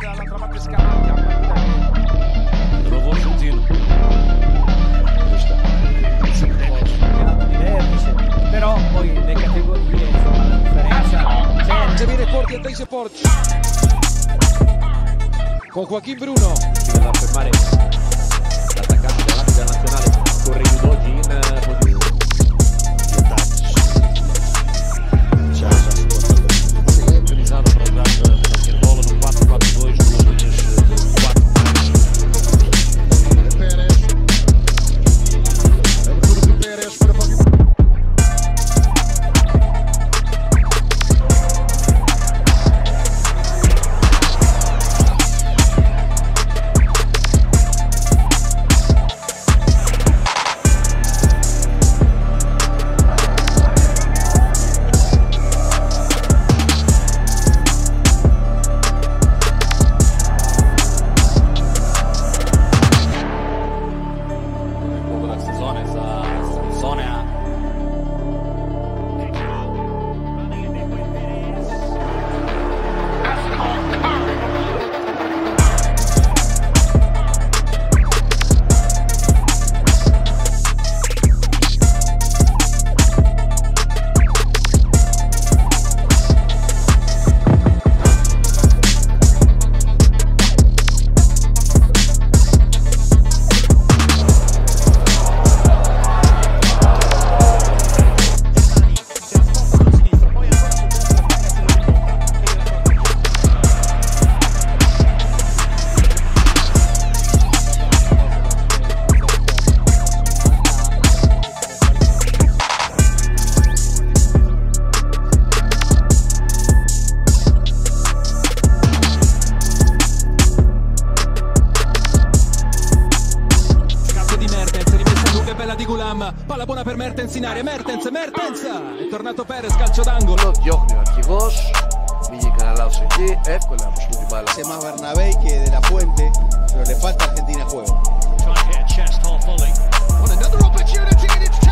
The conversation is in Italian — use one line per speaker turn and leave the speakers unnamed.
dall'altra parte scappa.
Nuovo Giuntino.
Però poi le categorie, insomma, la differenza
Se viene Porti, attese Porti con Joaquin Bruno
Si deve affermare l'attaccante della nazionale corre oggi in posizione. Organizzato progetto il ruolo di un 4-4-2 sullo Udinese 4.
Pérez è un turno di Pérez per pochi. Palla buona per Mertens in aria, Mertens, è tornato Pérez, calcio d'angolo.
Διώχνει ο αρχηγός, βγήκε να λάψει εκεί, εύκολα να προσφύγει την μπάλα.
Hace más Bernabé que de la Puente, pero le falta Argentina juego.
Try and hit chest half volley. On another opportunity and it's